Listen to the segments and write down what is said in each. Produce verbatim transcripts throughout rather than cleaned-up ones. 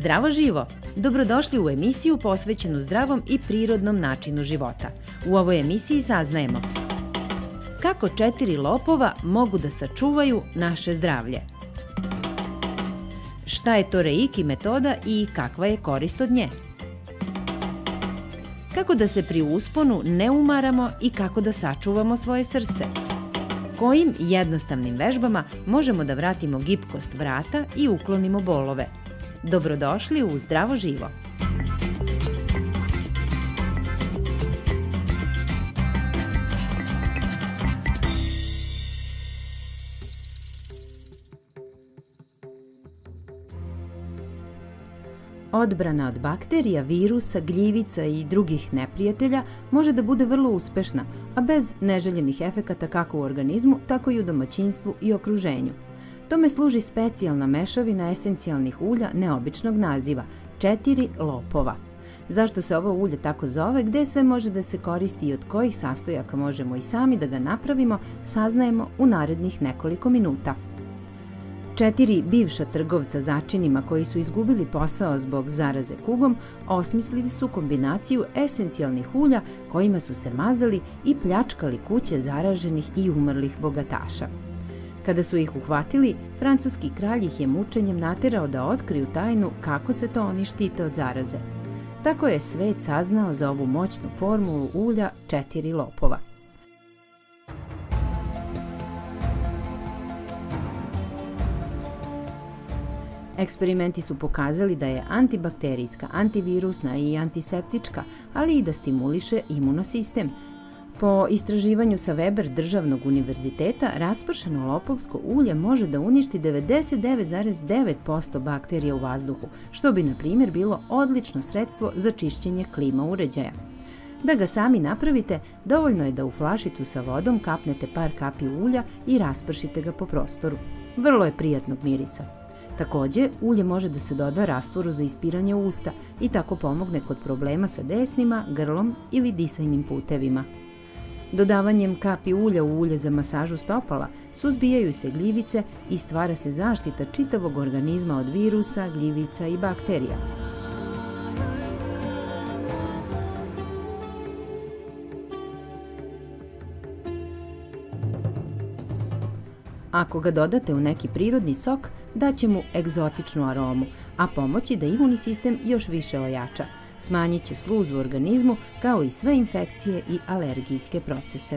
Zdravo živo! Dobrodošli u emisiju posvećenu zdravom i prirodnom načinu života. U ovoj emisiji saznajemo kako četiri lopova mogu da sačuvaju naše zdravlje. Šta je to reiki metoda i kakva je korist od nje? Kako da se pri usponu ne umaramo i kako da sačuvamo svoje srce? Kojim jednostavnim vežbama možemo da vratimo gibkost vrata i uklonimo bolove? Dobrodošli u Zdravo živo! Odbrana od bakterija, virusa, gljivica i drugih neprijatelja može da bude vrlo uspešna, a bez neželjenih efekata kako u organizmu, tako i u domaćinstvu i okruženju. Tome služi specijalna mešavina esencijalnih ulja neobičnog naziva – četiri lopova. Zašto se ovo ulje tako zove, gde sve može da se koristi i od kojih sastojaka možemo i sami da ga napravimo, saznajemo u narednih nekoliko minuta. Četiri bivša trgovca začinima koji su izgubili posao zbog zaraze kugom osmislili su kombinaciju esencijalnih ulja kojima su se mazali i pljačkali kuće zaraženih i umrlih bogataša. Kada su ih uhvatili, francuski kralj ih je mučenjem naterao da otkriju tajnu kako se to oni štite od zaraze. Tako je svet saznao za ovu moćnu formulu ulja četiri lopova. Eksperimenti su pokazali da je antibakterijska, antivirusna i antiseptička, ali i da stimuliše imunosistem. Po istraživanju sa Weber državnog univerziteta, raspršeno lopovsko ulje može da uništi devedeset devet zarez devet posto bakterija u vazduhu, što bi, na primjer, bilo odlično sredstvo za čišćenje klima uređaja. Da ga sami napravite, dovoljno je da u flašicu sa vodom kapnete par kapi ulja i raspršite ga po prostoru. Vrlo je prijatnog mirisa. Takođe, ulje može da se doda rastvoru za ispiranje usta i tako pomogne kod problema sa desnima, grlom ili disajnim putevima. Dodavanjem kapi ulja u ulje za masažu stopala suzbijaju se gljivice i stvara se zaštita čitavog organizma od virusa, gljivica i bakterija. Ako ga dodate u neki prirodni sok, daće mu egzotičnu aromu, a pomoći da imunni sistem još više ojača. Smanjit će sluz u organizmu, kao i sve infekcije i alergijske procese.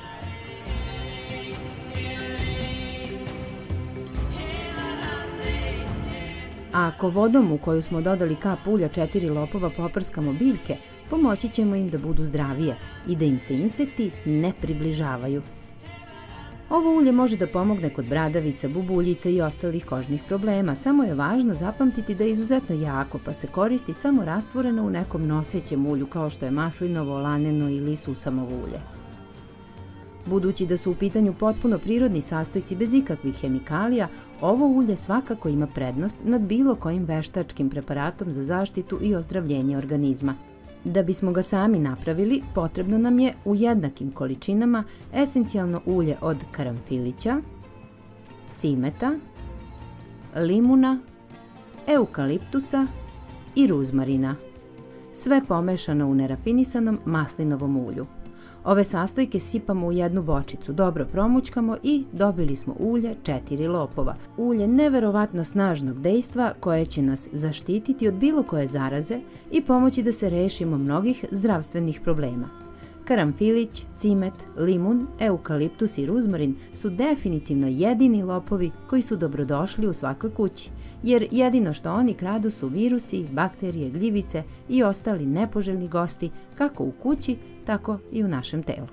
A ako vodom u koju smo dodali kap ulja četiri lopova poprskamo biljke, pomoći ćemo im da budu zdravije i da im se insekti ne približavaju. Ovo ulje može da pomogne kod bradavica, bubuljica i ostalih kožnih problema, samo je važno zapamtiti da je izuzetno jako, pa se koristi samo rastvoreno u nekom nosećem ulju kao što je maslinovo, laneno ili susamovo ulje. Budući da su u pitanju potpuno prirodni sastojci bez ikakvih hemikalija, ovo ulje svakako ima prednost nad bilo kojim veštačkim preparatom za zaštitu i ozdravljenje organizma. Da bismo ga sami napravili, potrebno nam je u jednakim količinama esencijalno ulje od karanfilića, cimeta, limuna, eukaliptusa i ruzmarina. Sve pomešano u nerafinisanom maslinovom ulju. Ove sastojke sipamo u jednu bočicu, dobro promućkamo i dobili smo ulje četiri lopova. Ulje neverovatno snažnog dejstva koje će nas zaštititi od bilo koje zaraze i pomoći da se rešimo mnogih zdravstvenih problema. Karanfilić, cimet, limun, eukaliptus i ruzmarin su definitivno jedini lopovi koji su dobrodošli u svakoj kući, jer jedino što oni kradu su virusi, bakterije, gljivice i ostali nepoželjni gosti kako u kući, tako i u našem telu.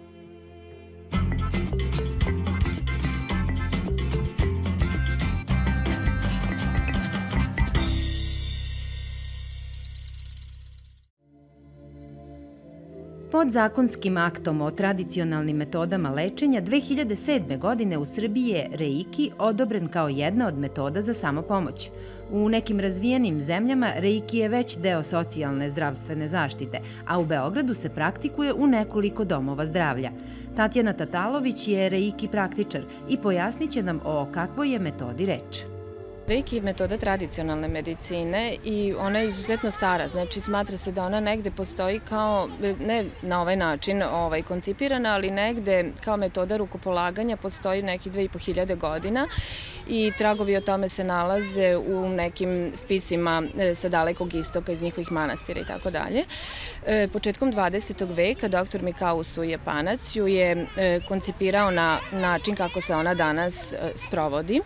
Podzakonskim aktom o tradicionalnim metodama lečenja dve hiljade sedme. godine u Srbiji je reiki odobren kao jedna od metoda za samopomoć. U nekim razvijenim zemljama reiki je već deo socijalne zdravstvene zaštite, a u Beogradu se praktikuje u nekoliko domova zdravlja. Tatjana Tatalović je reiki praktičar i pojasnit će nam o kakvoj je metodi reč. Reiki je metoda tradicionalne medicine i ona je izuzetno stara, znači smatra se da ona negde postoji kao, ne na ovaj način ovaj, koncipirana, ali negde kao metoda rukopolaganja postoji neki dve i po hiljade godina i tragovi o tome se nalaze u nekim spisima sa dalekog istoka iz njihovih manastira i tako dalje. Početkom dvadesetog veka doktor Mikao Japanac ju je koncipirao na način kako se ona danas sprovodi,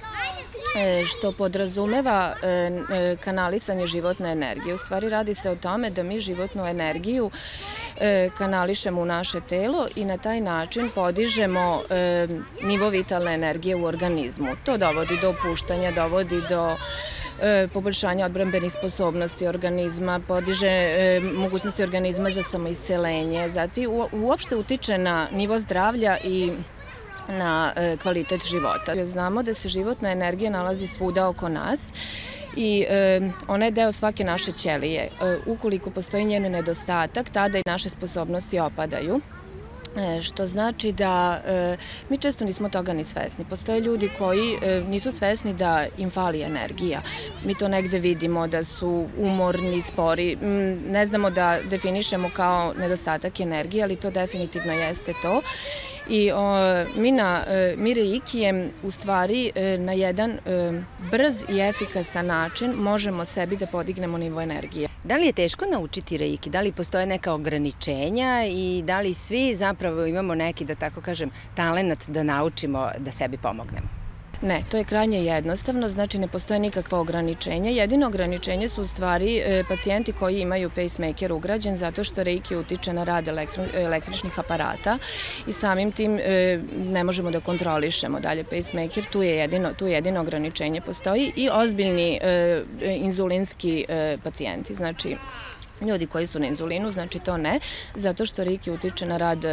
što podrazumeva kanalisanje životne energije. U stvari radi se o tome da mi životnu energiju kanališemo u naše telo i na taj način podižemo nivo vitalne energije u organizmu. To dovodi do opuštanja, dovodi do poboljšanja odbrambenih sposobnosti organizma, podiže mogućnosti organizma za samoiscelenje, zatim uopšte utiče na nivo zdravlja i na kvalitet života. Znamo da se životna energija nalazi svuda oko nas i ona je deo svake naše ćelije. Ukoliko postoji njen nedostatak, tada i naše sposobnosti opadaju. Što znači da mi često nismo toga ni svesni. Postoje ljudi koji nisu svesni da im fali energija. Mi to negde vidimo da su umorni, spori. Ne znamo da definišemo kao nedostatak energije, ali to definitivno jeste to. I mi na mi reikijem u stvari na jedan brz i efikasan način možemo sebi da podignemo nivo energije. Da li je teško naučiti reiki? Da li postoje neka ograničenja i da li svi zapravo imamo neki, da tako kažem, talenat da naučimo da sebi pomognemo? Ne, to je krajnje jednostavno, znači ne postoje nikakva ograničenja. Jedino ograničenje su u stvari pacijenti koji imaju pacemaker ugrađen zato što reiki utiče na rad električnih aparata i samim tim ne možemo da kontrolišemo dalje pacemaker. Tu je jedino, tu jedino ograničenje postoji i ozbiljni inzulinski pacijenti, znači ljudi koji su na inzulinu, znači to ne, zato što reiki utiče na rad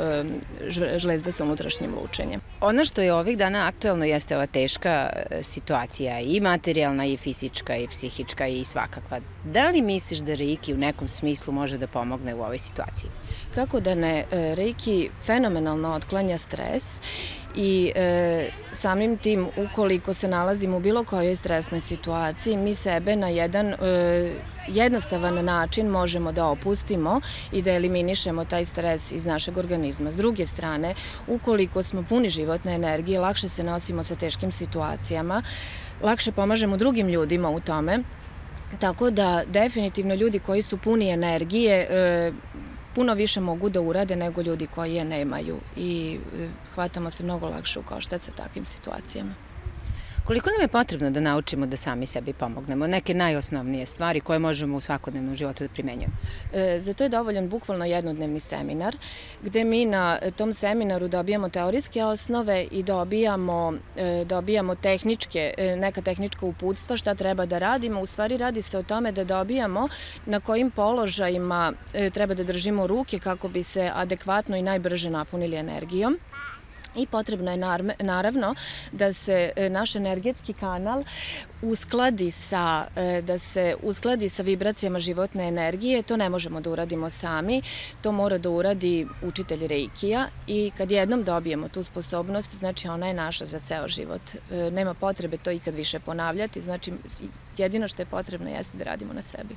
žlezda sa unutrašnjim lučenjem. Ono što je ovih dana aktuelno jeste ova teška situacija, i materijalna, i fizička, i psihička, i svakakva. Da li misliš da reiki u nekom smislu može da pomogne u ovoj situaciji? Kako da ne, reiki fenomenalno otklanja stres i samim tim, ukoliko se nalazimo u bilo kojoj stresnoj situaciji, mi sebe na jedan jednostavan način možemo da opustimo i da eliminišemo taj stres iz našeg organizma. S druge strane, ukoliko smo puni životne energije, lakše se nosimo sa teškim situacijama, lakše pomažemo drugim ljudima u tome, tako da definitivno ljudi koji su puni energije puno više mogu da urade nego ljudi koji je nemaju i hvatamo se mnogo lakše u koštac sa takvim situacijama. Koliko nam je potrebno da naučimo da sami sebi pomognemo? Neke najosnovnije stvari koje možemo u svakodnevnom životu da primenjujemo? Za to je dovoljan bukvalno jednodnevni seminar, gde mi na tom seminaru dobijamo teorijske osnove i dobijamo, dobijamo tehničke, neka tehnička uputstva šta treba da radimo. U stvari radi se o tome da dobijamo na kojim položajima treba da držimo ruke kako bi se adekvatno i najbrže napunili energijom. I potrebno je naravno da se naš energetski kanal uskladi sa, da se uskladi sa vibracijama životne energije. To ne možemo da uradimo sami, to mora da uradi učitelj reikija i kad jednom dobijemo tu sposobnost, znači ona je naša za ceo život. Nema potrebe to ikad više ponavljati, znači jedino što je potrebno jeste da radimo na sebi.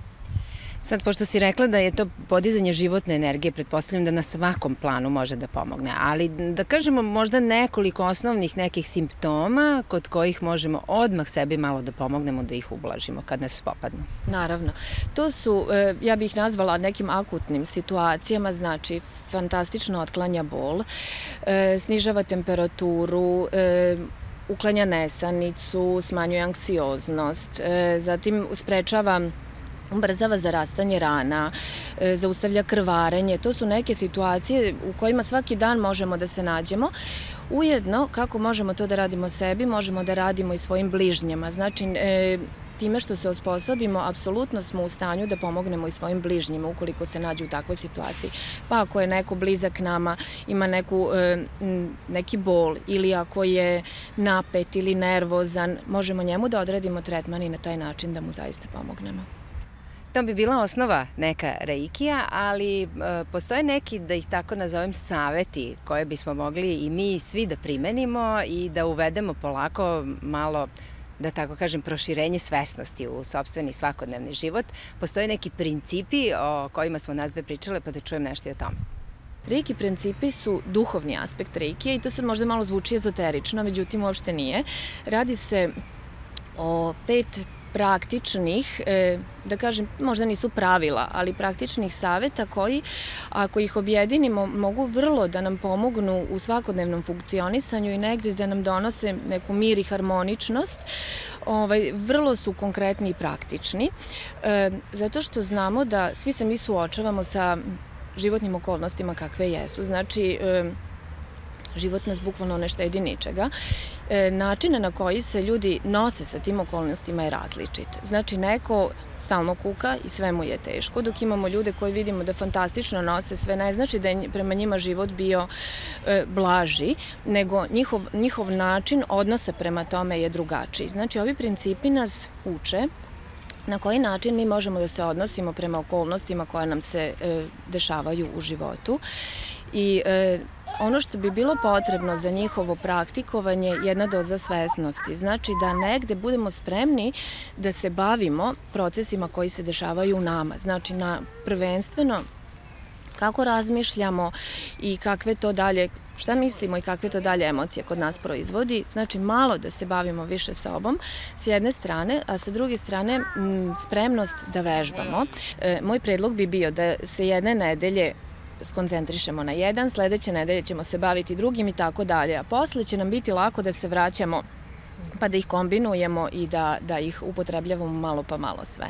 Sad, pošto si rekla da je to podizanje životne energije, pretpostavljam da na svakom planu može da pomogne, ali da kažemo možda nekoliko osnovnih nekih simptoma kod kojih možemo odmah sebi malo da pomognemo da ih ublažimo kad nas popadnu. Naravno. To su, ja bih nazvala nekim akutnim situacijama, znači fantastično otklanja bol, snižava temperaturu, uklanja nesanicu, smanjuje anksioznost, zatim sprečava ubrzava zarastanje rana, zaustavlja krvarenje. To su neke situacije u kojima svaki dan možemo da se nađemo. Ujedno, kako možemo to da radimo sebi, možemo da radimo i svojim bližnjama. Znači, time što se osposobimo, apsolutno smo u stanju da pomognemo i svojim bližnjima ukoliko se nađu u takvoj situaciji. Pa ako je neko blizak nama, ima neku, neki bol ili ako je napet ili nervozan, možemo njemu da odradimo tretman i na taj način da mu zaista pomognemo. To bi bila osnova neka reikija, ali postoje neki, da ih tako nazovem, saveti koje bismo mogli i mi svi da primenimo i da uvedemo polako malo da tako kažem, proširenje svesnosti u sopstveni svakodnevni život. Postoje neki principi o kojima smo nas dve pričale, pa da čujem nešto i o tome. Reiki principi su duhovni aspekt reikija i to sad možda malo zvuči ezoterično, međutim uopšte nije. Radi se o pet praktičnih, da kažem, možda nisu pravila, ali praktičnih saveta koji, ako ih objedinimo, mogu vrlo da nam pomognu u svakodnevnom funkcionisanju i negde da nam donose neku mir i harmoničnost. Vrlo su konkretni i praktični, zato što znamo da svi se mi suočavamo sa životnim okolnostima kakve jesu. Znači, život nas bukvalno ne štedi ničega. Način na koji se ljudi nose sa tim okolnostima je različit. Znači, neko stalno kuka i sve mu je teško, dok imamo ljude koji vidimo da fantastično nose sve. Ne znači da je prema njima život bio blaži, nego njihov način odnosa prema tome je drugačiji. Znači, ovi principi nas uče na koji način mi možemo da se odnosimo prema okolnostima koje nam se dešavaju u životu. I ono što bi bilo potrebno za njihovo praktikovanje je jedna doza svesnosti. Znači da negde budemo spremni da se bavimo procesima koji se dešavaju u nama. Znači na prvenstveno kako razmišljamo i kakve to dalje, šta mislimo i kakve to dalje emocije kod nas proizvodi. Znači malo da se bavimo više sobom s jedne strane, a sa druge strane spremnost da vežbamo. Moj predlog bi bio da se jedne nedelje skoncentrišemo na jedan, sledeće nedelje ćemo se baviti drugim i tako dalje, a posle će nam biti lako da se vraćamo pa da ih kombinujemo i da ih upotrebljavamo malo pa malo sve.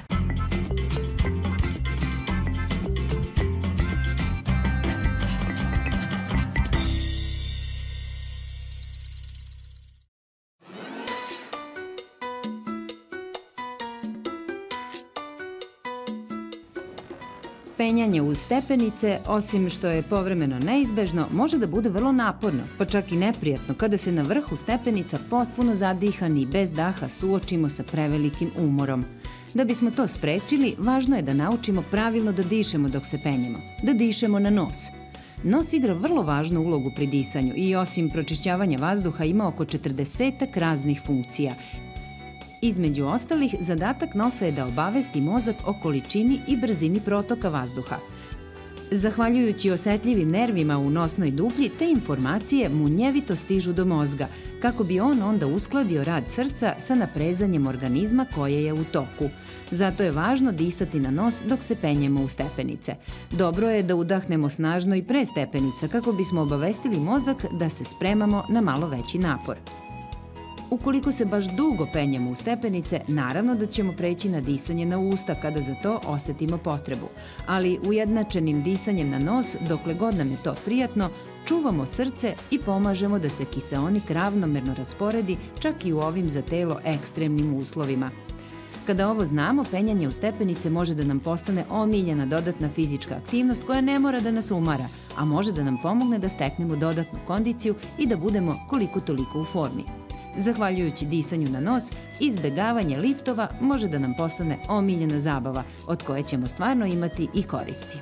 Penjanje uz stepenice, osim što je povremeno neizbežno, može da bude vrlo naporno, pa čak i neprijatno kada se na vrhu stepenica potpuno zadihani i bez daha suočimo sa prevelikim umorom. Da bismo to sprečili, važno je da naučimo pravilno da dišemo dok se penjemo, da dišemo na nos. Nos igra vrlo važnu ulogu pri disanju i osim pročišćavanja vazduha ima oko četrdesetak raznih funkcija. Između ostalih, zadatak nosa je da obavesti mozak o količini i brzini protoka vazduha. Zahvaljujući osetljivim nervima u nosnoj dublji, te informacije munjevito stižu do mozga, kako bi on onda uskladio rad srca sa naprezanjem organizma koje je u toku. Zato je važno disati na nos dok se penjemo u stepenice. Dobro je da udahnemo snažno i pre stepenica kako bismo obavestili mozak da se spremamo na malo veći napor. Ukoliko se baš dugo penjemo u stepenice, naravno da ćemo preći na disanje na usta kada za to osetimo potrebu. Ali ujednačenim disanjem na nos, dokle god nam je to prijatno, čuvamo srce i pomažemo da se kiseonik ravnomerno rasporedi čak i u ovim za telo ekstremnim uslovima. Kada ovo znamo, penjanje u stepenice može da nam postane omiljena dodatna fizička aktivnost koja ne mora da nas umara, a može da nam pomogne da steknemo dodatnu kondiciju i da budemo koliko toliko u formi. Zahvaljujući disanju na nos, izbegavanje liftova može da nam postane omiljena zabava, od koje ćemo stvarno imati i koristi.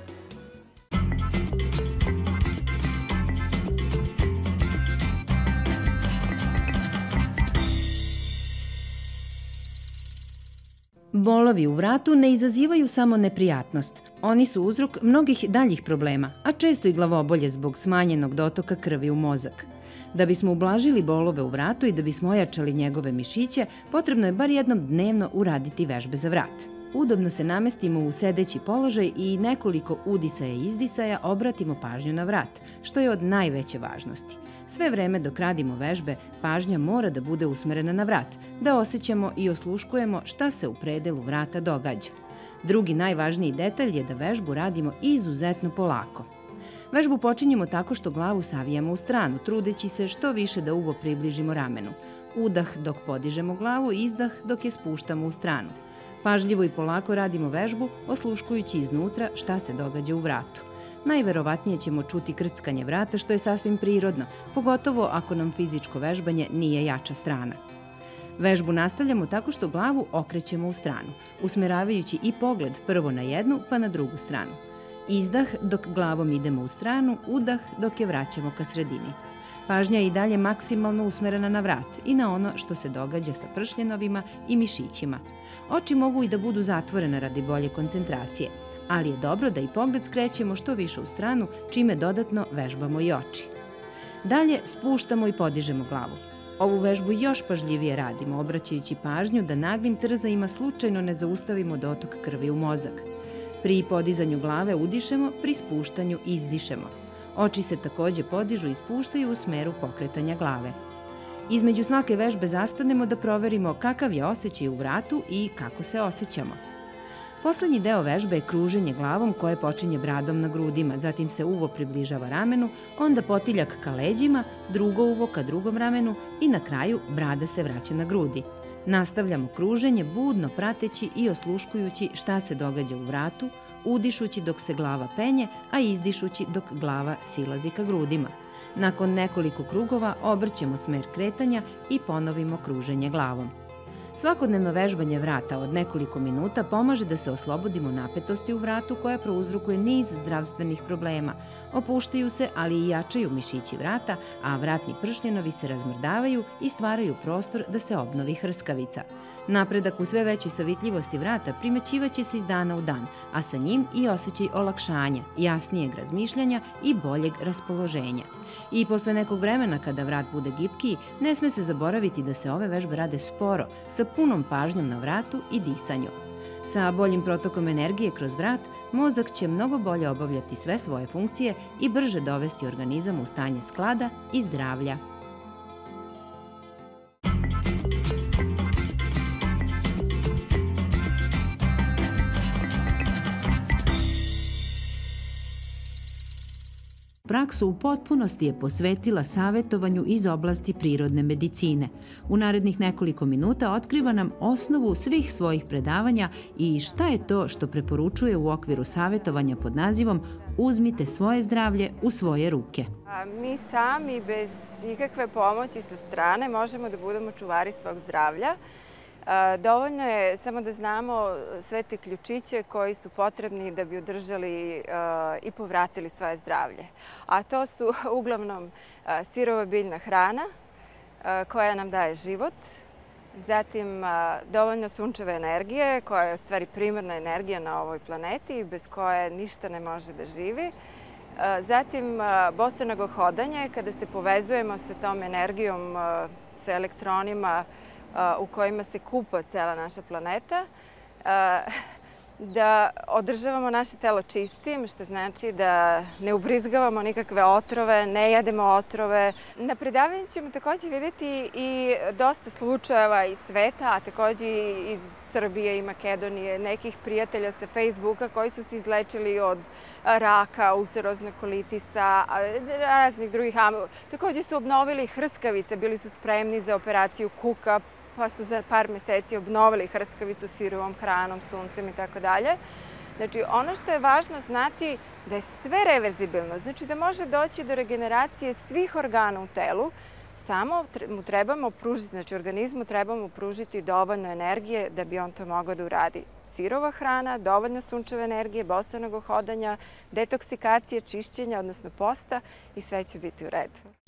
Bolovi u vratu ne izazivaju samo neprijatnost. Oni su uzrok mnogih daljih problema, a često i glavobolje zbog smanjenog dotoka krvi u mozak. Da bismo ublažili bolove u vratu i da bismo ojačali njegove mišiće, potrebno je bar jednom dnevno uraditi vežbe za vrat. Udobno se namestimo u sedeći položaj i nekoliko udisaja i izdisaja obratimo pažnju na vrat, što je od najveće važnosti. Sve vreme dok radimo vežbe, pažnja mora da bude usmerena na vrat, da osjećamo i osluškujemo šta se u predelu vrata događa. Drugi najvažniji detalj je da vežbu radimo izuzetno polako. Vežbu počinjemo tako što glavu savijamo u stranu, trudeći se što više da uvo približimo ramenu. Udah dok podižemo glavu, izdah dok je spuštamo u stranu. Pažljivo i polako radimo vežbu, osluškujući iznutra šta se događa u vratu. Najverovatnije ćemo čuti krckanje vrata, što je sasvim prirodno, pogotovo ako nam fizičko vežbanje nije jača strana. Vežbu nastavljamo tako što glavu okrećemo u stranu, usmeravajući i pogled prvo na jednu pa na drugu stranu. Izdah dok glavom idemo u stranu, udah dok je vraćamo ka sredini. Pažnja je i dalje maksimalno usmerena na vrat i na ono što se događa sa pršljenovima i mišićima. Oči mogu i da budu zatvorene radi bolje koncentracije, ali je dobro da i pogled skrećemo što više u stranu, čime dodatno vežbamo i oči. Dalje spuštamo i podižemo glavu. Ovu vežbu još pažljivije radimo, obraćajući pažnju da naglim trzajima slučajno ne zaustavimo dotok krvi u mozak. Pri podizanju glave udišemo, pri spuštanju izdišemo. Oči se takođe podižu i spuštaju u smeru pokretanja glave. Između svake vežbe zastanemo da proverimo kakav je osjećaj u vratu i kako se osjećamo. Poslednji deo vežbe je kruženje glavom koje počinje bradom na grudima, zatim se uvo približava ramenu, onda potiljak ka leđima, drugo uvo ka drugom ramenu i na kraju brada se vraća na grudi. Nastavljamo kruženje budno prateći i osluškujući šta se događa u vratu, udišući dok se glava penje, a izdišući dok glava silazi ka grudima. Nakon nekoliko krugova obrćemo smer kretanja i ponovimo kruženje glavom. Svakodnevno vežbanje vrata od nekoliko minuta pomaže da se oslobodimo napetosti u vratu koja prouzrokuje niz zdravstvenih problema. Opuštaju se, ali i jačaju mišići vrata, a vratni pršljenovi se razmrdavaju i stvaraju prostor da se obnovi hrskavica. Napredak u sve većoj savitljivosti vrata primećivaće se iz dana u dan, a sa njim i osjećaj olakšanja, jasnijeg razmišljanja i boljeg raspoloženja. I posle nekog vremena kada vrat bude gipkiji, ne sme se zaboraviti da se ove vežbe rade sporo, sa punom pažnjom na vratu i disanju. Sa boljim protokom energije kroz vrat, mozak će mnogo bolje obavljati sve svoje funkcije i brže dovesti organizam u stanje sklada i zdravlja. Praksu u potpunosti je posvetila savetovanju iz oblasti prirodne medicine. U narednih nekoliko minuta otkriva nam osnovu svih svojih predavanja i šta je to što preporučuje u okviru savetovanja pod nazivom Uzmite svoje zdravlje u svoje ruke. Mi sami bez ikakve pomoći sa strane možemo da budemo čuvari svog zdravlja. Dovoljno je samo da znamo sve te ključiće koji su potrebni da bi održali i povratili svoje zdravlje. A to su uglavnom sirova biljna hrana koja nam daje život, zatim dovoljno sunčeve energije koja je u stvari primarna energija na ovoj planeti i bez koje ništa ne može da živi. Zatim bosonogo hodanje kada se povezujemo sa tom energijom, sa elektronima u kojima se kupa cela naša planeta, da održavamo naše telo čistim, što znači da ne ubrizgavamo nikakve otrove, ne jedemo otrove. Na predavanju ćemo takođe videti i dosta slučajeva iz sveta, a takođe i iz Srbije i Makedonije, nekih prijatelja sa Facebooka koji su se izlečili od raka, ulceroznog kolitisa, raznih drugih. Takođe su obnovili hrskavice, bili su spremni za operaciju kuka, pa su za par meseci obnovili hrskavicu sirovom hranom, suncem i tako dalje. Znači, ono što je važno znati da je sve reverzibilno, znači da može doći do regeneracije svih organa u telu, samo mu trebamo pružiti, znači organizmu trebamo pružiti dovoljno energije da bi on to mogao da uradi. Sirova hrana, dovoljno sunčeve energije, bosonogo hodanja, detoksikacije, čišćenja, odnosno posta i sve će biti u redu.